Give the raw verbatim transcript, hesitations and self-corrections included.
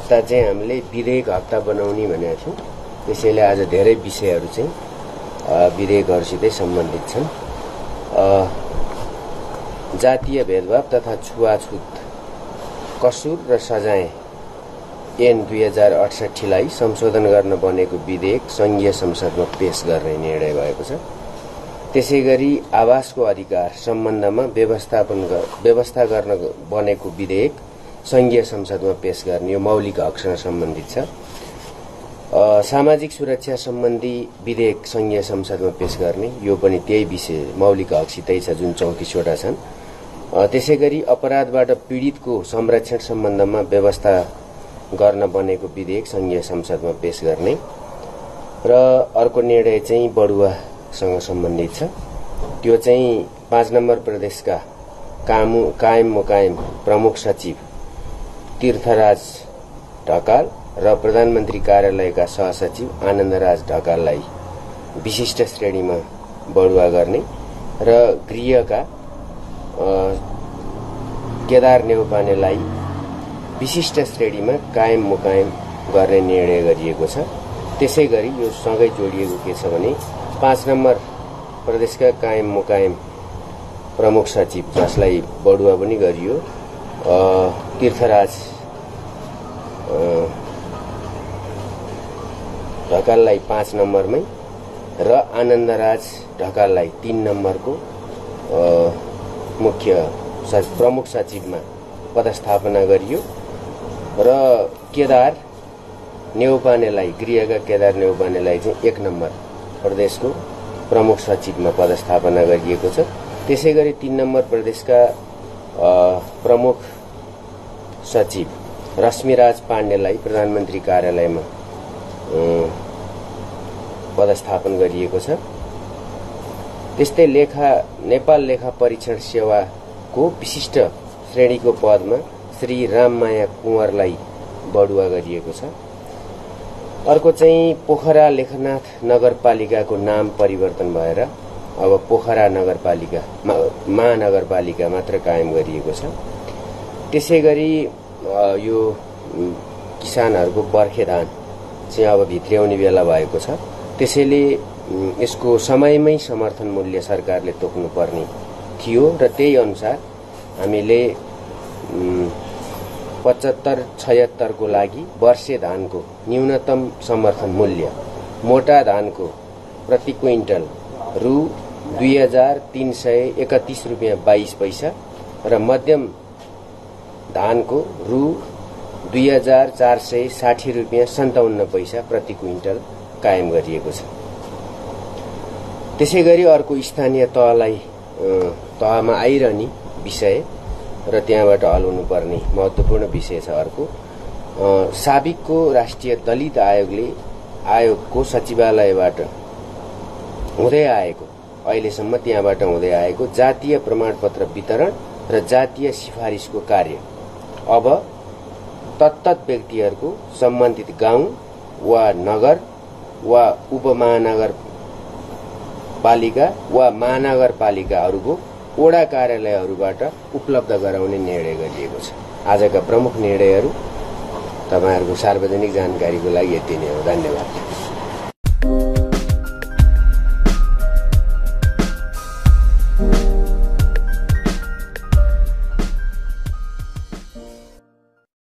हप्ता चाहिँ हामीले विधेयक हप्ता बनाउने भनेका थियौँ। त्यसैले आज धेरै विषयहरू चाहिँ विधेयकहरूसितै सम्बन्धित छन्। जातीय भेदभाव तथा छुवाछुत कसुर र सजाय ऐन दुई हजार अठसट्ठीलाई संशोधन गर्न बनेको विधेयक संघीय संसदमा पेश गर्ने निर्णय भएको छ। त्यसैगरी आवासको अधिकार सम्बन्धमा व्यवस्थापन व्यवस्था गर्न बनेको विधेयक संघीय संसदमा पेश गर्ने यो मौलिक हकसँग सम्बन्धित छ। सामाजिक सुरक्षा सम्बन्धी विधेयक संघीय संसदमा पेश गर्ने यो पनि त्यही विषय मौलिक हकसितै छ, जुन चौतिसवटा छन्। त्यसैगरी अपराधबाट पीडितको संरक्षण सम्बन्धमा व्यवस्था गर्न बनेको विधेयक संघीय संसदमा पेश गर्ने र अर्को निर्णय चाहिँ बढुवासँग सम्बन्धित छ। त्यो चाहिँ पाँच नम्बर प्रदेशका कामु कायम मुकायम प्रमुख सचिव तीर्थराज ढकाल र प्रधानमन्त्री कार्यालयका सहसचिव आनन्दराज ढकाललाई विशिष्ट श्रेणीमा बढुवा गर्ने र गृहका केदार नेउपानेलाई विशिष्ट श्रेणीमा कायम मुकायम गर्ने निर्णय गरिएको छ। त्यसैगरी यो सँगै जोडिएको के छ भने पाँच नम्बर प्रदेशका कायम मुकायम प्रमुख सचिव जसलाई बढुवा पनि गरियो तीर्थराज ढकाललाई पाँच नम्बरमै र आनन्दराज ढकाललाई तीन नम्बरको मुख्य प्रमुख सचिवमा पदस्थापना गरियो र केदार नेउपानेलाई गृहका केदार नेउपानेलाई चाहिँ एक नम्बर प्रदेशको प्रमुख सचिवमा पदस्थापना गरिएको छ। त्यसैगरी तीन नम्बर प्रदेशका प्रमुख सचिव रश्मिराज पाण्डेलाई प्रधानमन्त्री कार्यालयमा पदस्थापन गरिएको छ। त्यस्तै लेखा नेपाल लेखा परीक्षण सेवाको विशिष्ट श्रेणीको पदमा श्री राममाया कुँवरलाई बढुवा गरिएको छ। अर्को चाहिँ पोखरा लेखनाथ नगरपालिकाको नाम परिवर्तन भएर अब पोखरा नगरपालिका महानगरपालिका मात्र कायम गरिएको छ। त्यसैगरी यो किसानहरूको बर्खे धान चाहिँ अब भित्र्याउने बेला भएको छ। त्यसैले यसको समयमै समर्थन मूल्य सरकारले तोक्नुपर्ने थियो र त्यही अनुसार हामीले पचहत्तर छयत्तरको लागि वर्षे धानको न्यूनतम समर्थन मूल्य मोटा धानको प्रति क्विन्टल रु दुई हजार तीन सय एकतीस रुपियाँ बाइस पैसा र मध्यम धानको रु दुई हजार चार सय साठी रुपियाँ सन्ताउन्न पैसा प्रति क्विन्टल कायम गरिएको छ। त्यसैगरी अर्को स्थानीय तहलाई तहमा आइरहने विषय र त्यहाँबाट हल पर्ने महत्त्वपूर्ण विषय छ। अर्को साबिकको राष्ट्रिय दलित आयोगले आयोगको सचिवालयबाट हुँदै आएको अहिलेसम्म त्यहाँबाट हुँदै आएको जातीय प्रमाणपत्र वितरण र जातीय सिफारिसको कार्य अब तत्तत व्यक्तिहरूको सम्बन्धित गाउँ वा नगर वा उपमहानगर पालिका वा महानगरपालिकाहरूको वडा कार्यालयहरूबाट उपलब्ध गराउने निर्णय गरिएको छ। आजका प्रमुख निर्णयहरू तपाईहरुको सार्वजनिक जानकारीको लागि यति नै हो। धन्यवाद।